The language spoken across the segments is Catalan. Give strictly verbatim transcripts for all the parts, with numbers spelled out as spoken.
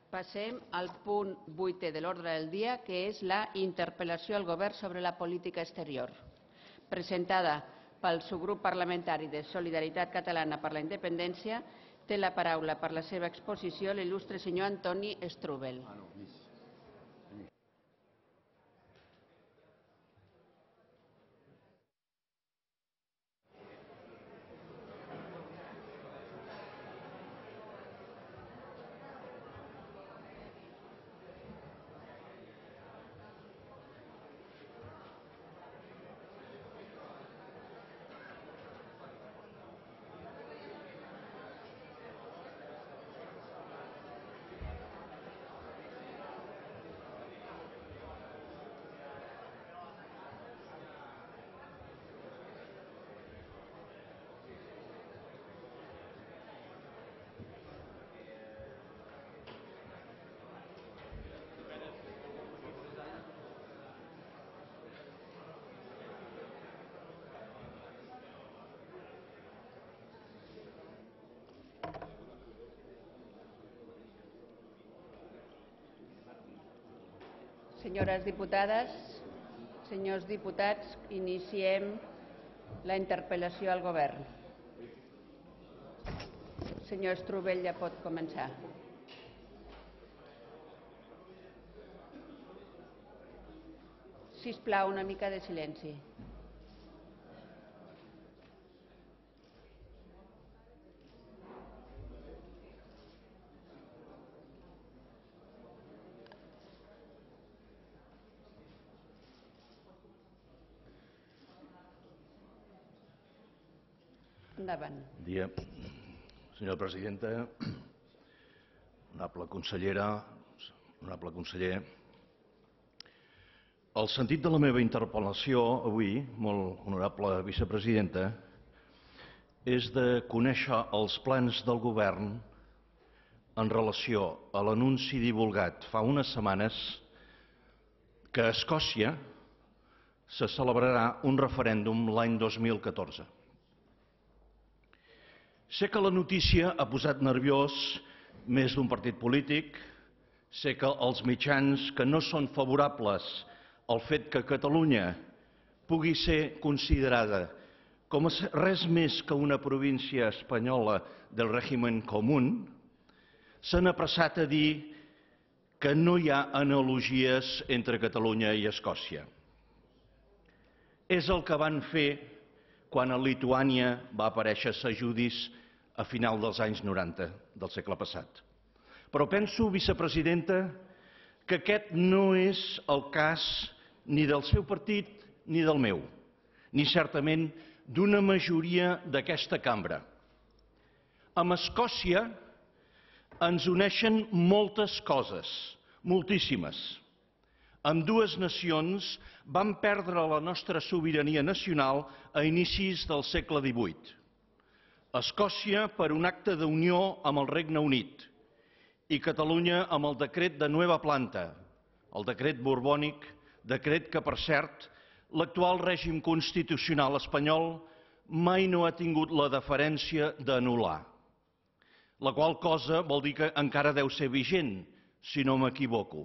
Passem al punt vuitè de l'ordre del dia, que és la interpel·lació al Govern sobre la política exterior. Presentada pel subgrup parlamentari de Solidaritat Catalana per la Independència, té la paraula per la seva exposició l'il·lustre senyor Antoni Strubell. Senyores diputades, senyors diputats, iniciem la interpel·lació al Govern. Senyor Strubell, ja pot començar. Sisplau, una mica de silenci. Endavant. Bon dia, senyora presidenta, honorable consellera, honorable conseller. El sentit de la meva interpel·lació avui, molt honorable vicepresidenta, és de conèixer els plans del Govern en relació a l'anunci divulgat fa unes setmanes que a Escòcia se celebrarà un referèndum l'any dos mil catorze. Sé que la notícia ha posat nerviós més d'un partit polític, sé que els mitjans que no són favorables al fet que Catalunya pugui ser considerada com res més que una província espanyola del règim comú, s'han apressat a dir que no hi ha analogies entre Catalunya i Escòcia. És el que van fer quan a Lituània va aparèixer Sajudis a final dels anys noranta del segle passat. Però penso, vicepresidenta, que aquest no és el cas ni del seu partit ni del meu, ni certament d'una majoria d'aquesta cambra. Amb Escòcia ens uneixen moltes coses, moltíssimes. Ambdues nacions van perdre la nostra sobirania nacional a inicis del segle divuit. Escòcia per un acte d'unió amb el Regne Unit i Catalunya amb el decret de Nueva Planta, el decret borbònic, decret que, per cert, l'actual règim constitucional espanyol mai no ha tingut la deferència d'anul·lar, la qual cosa vol dir que encara deu ser vigent, si no m'equivoco.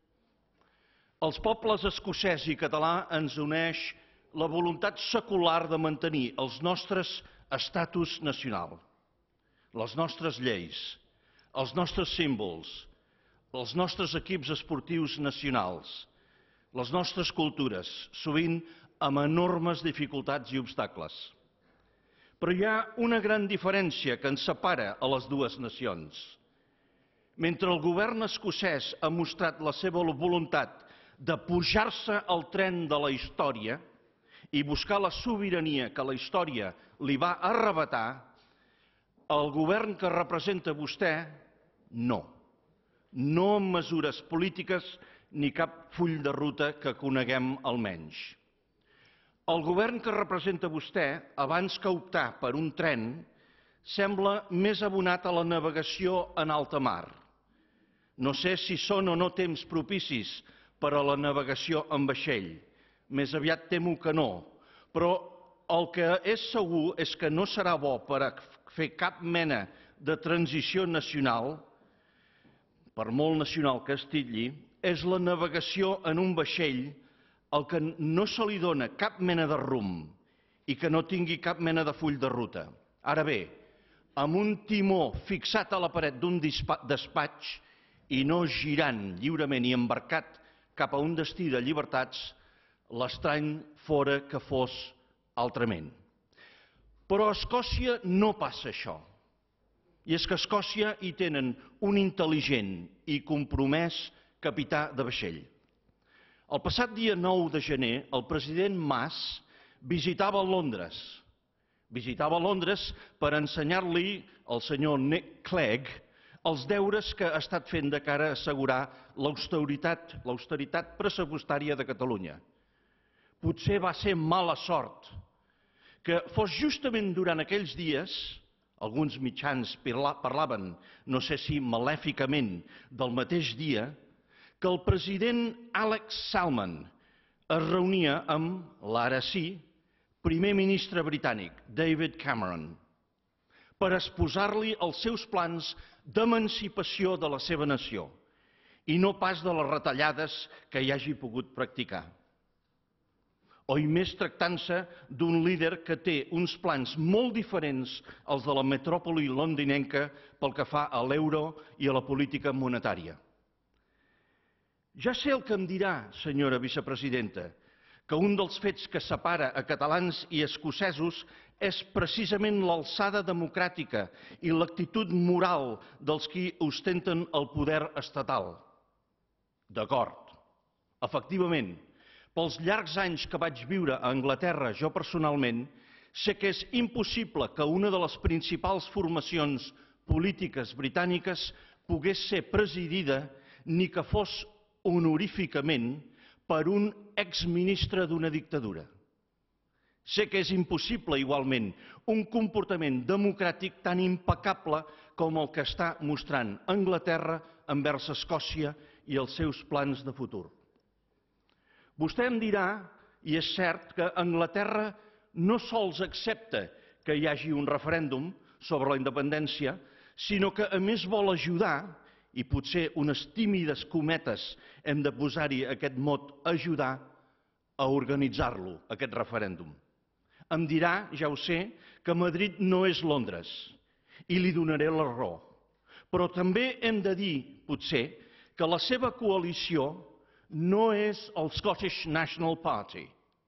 Els pobles escocès i català ens uneix la voluntat secular de mantenir els nostres estatus nacional, les nostres lleis, els nostres símbols, els nostres equips esportius nacionals, les nostres cultures, sovint amb enormes dificultats i obstacles. Però hi ha una gran diferència que ens separa a les dues nacions. Mentre el govern escocès ha mostrat la seva voluntat de pujar-se al tren de la història i buscar la sobirania que la història li va arrabatar, el govern que representa vostè, no. No amb mesures polítiques ni cap full de ruta que coneguem almenys. El govern que representa vostè, abans que optar per un tren, sembla més abonat a la navegació en alta mar. No sé si són o no temps propicis per a la navegació en vaixell. Més aviat temo que no, però el que és segur és que no serà bo per a fer cap mena de transició nacional per molt nacional que es titlli, és la navegació en un vaixell al que no se li dona cap mena de rumb i que no tingui cap mena de full de ruta. Ara bé, amb un timó fixat a la paret d'un despatx i no girant lliurement i embarcat cap a un destí de llibertats, l'estrany fora que fos altrament. Però a Escòcia no passa això. I és que a Escòcia hi tenen un intel·ligent i compromès capità de vaixell. El passat dia nou de gener, el president Mas visitava Londres. Visitava Londres per ensenyar-li al senyor Nick Clegg els deures que ha estat fent de cara a assegurar l'austeritat, l'austeritat pressupostària de Catalunya. Potser va ser mala sort que fos justament durant aquells dies, alguns mitjans parlaven, no sé si malèficament, del mateix dia, que el president Alex Salmond es reunia amb, l'ara sí, primer ministre britànic, David Cameron, per exposar-li els seus plans d'emancipació de la seva nació i no pas de les retallades que hi hagi pogut practicar. O i més tractant-se d'un líder que té uns plans molt diferents als de la metròpoli londinenca pel que fa a l'euro i a la política monetària. Ja sé el que em dirà, senyora vicepresidenta, que un dels fets que separa a catalans i escocesos és precisament l'alçada democràtica i l'actitud moral dels qui ostenten el poder estatal. D'acord, efectivament, pels llargs anys que vaig viure a Anglaterra, jo personalment, sé que és impossible que una de les principals formacions polítiques britàniques pogués ser presidida ni que fos honoríficament per un exministre d'una dictadura. Sé que és impossible, igualment, un comportament democràtic tan impecable com el que està mostrant Anglaterra envers Escòcia i els seus plans de futur. Vostè em dirà, i és cert, que Anglaterra no sols accepta que hi hagi un referèndum sobre la independència, sinó que a més vol ajudar, i potser unes tímides cometes hem de posar-hi aquest mot, ajudar a organitzar-lo, aquest referèndum. Em dirà, ja ho sé, que Madrid no és Londres, i li donaré la raó. Però també hem de dir, potser, que la seva coalició no és el Scottish National Party.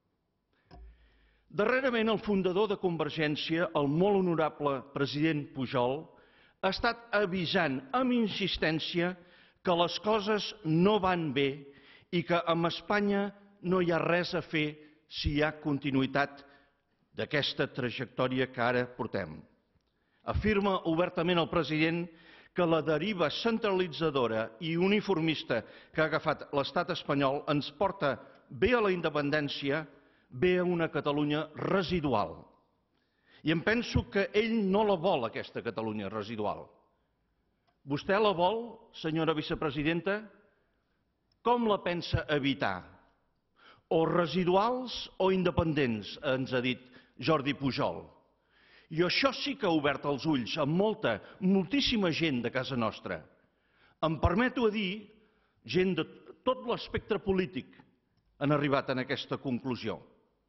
Darrerament, el fundador de Convergència, el molt honorable president Pujol, ha estat avisant amb insistència que les coses no van bé i que amb Espanya no hi ha res a fer si hi ha continuïtat d'aquesta trajectòria que ara portem. Afirma obertament el president que la deriva centralitzadora i uniformista que ha agafat l'estat espanyol ens porta bé a la independència, bé a una Catalunya residual. I em penso que ell no la vol, aquesta Catalunya residual. Vostè la vol, senyora vicepresidenta? Com la pensa evitar? O residuals o independents, ens ha dit Jordi Pujol. I això sí que ha obert els ulls a molta, moltíssima gent de casa nostra. Em permeto a dir, gent de tot l'espectre polític han arribat a aquesta conclusió.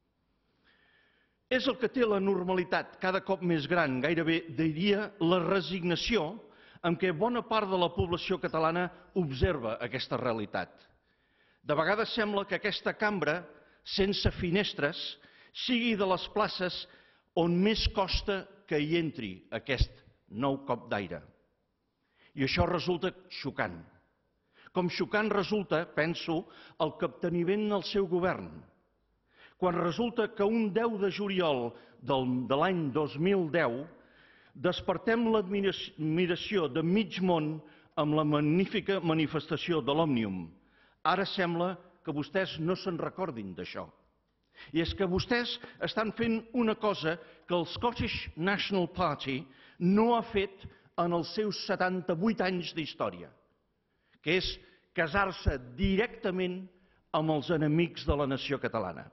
És el que té la normalitat cada cop més gran, gairebé diria la resignació amb què bona part de la població catalana observa aquesta realitat. De vegades sembla que aquesta cambra, sense finestres, sigui de les places on més costa que hi entri aquest nou cop d'aire. I això resulta xocant. Com xocant resulta, penso, el capteniment del seu govern. Quan resulta que un deu de juliol de l'any dos mil deu despertem l'admiració de mig món amb la magnífica manifestació de l'Òmnium. Ara sembla que vostès no se'n recordin d'això. I és que vostès estan fent una cosa que el Scottish National Party no ha fet en els seus setanta-vuit anys d'història, que és casar-se directament amb els enemics de la nació catalana.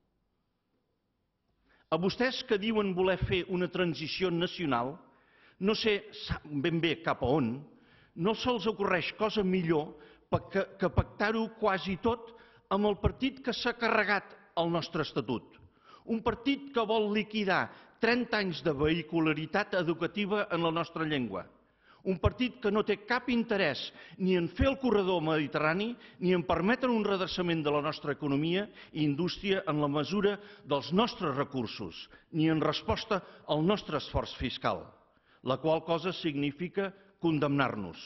A vostès que diuen voler fer una transició nacional, no sé ben bé cap a on, no se'ls ocorreix cosa millor que, que pactar-ho quasi tot amb el partit que s'ha carregat el nostre estatut. Un partit que vol liquidar trenta anys de vehicularitat educativa en la nostra llengua. Un partit que no té cap interès ni en fer el corredor mediterrani ni en permetre un redreçament de la nostra economia i indústria en la mesura dels nostres recursos, ni en resposta al nostre esforç fiscal, la qual cosa significa condemnar-nos.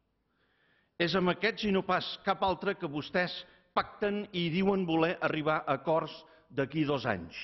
És amb aquests i no pas cap altre que vostès pacten i diuen voler arribar a acords d'aquí dos anys.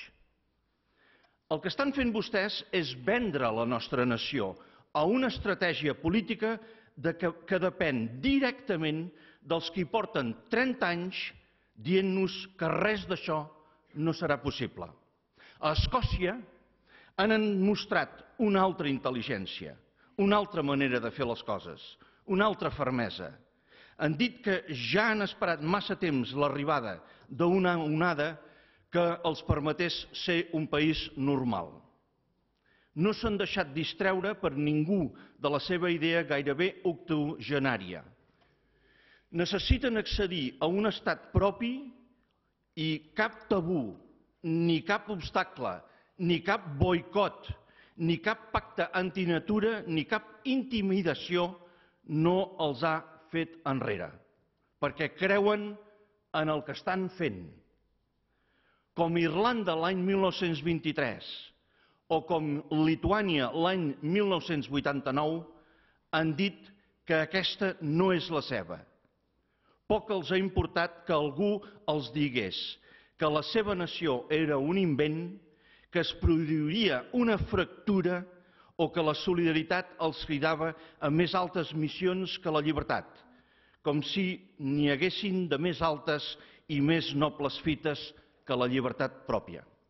El que estan fent vostès és vendre la nostra nació a una estratègia política que depèn directament dels que hi porten trenta anys dient-nos que res d'això no serà possible. A Escòcia han mostrat una altra intel·ligència, una altra manera de fer les coses, una altra fermesa. Han dit que ja han esperat massa temps l'arribada d'una onada que els permetés ser un país normal. No s'han deixat distreure per ningú de la seva idea gairebé octogenària. Necessiten accedir a un estat propi i cap tabú, ni cap obstacle, ni cap boicot, ni cap pacte antinatura, ni cap intimidació no els ha fet enrere, perquè creuen en el que estan fent. Com Irlanda l'any mil nou-cents vint-i-tres o com Lituània l'any mil nou-cents vuitanta-nou, han dit que aquesta no és la seva. Poc els ha importat que algú els digués que la seva nació era un invent, que es produiria una fractura o que la solidaritat els cridava a més altes missions que la llibertat, com si n'hi haguessin de més altes i més nobles fites que la llibertat pròpia.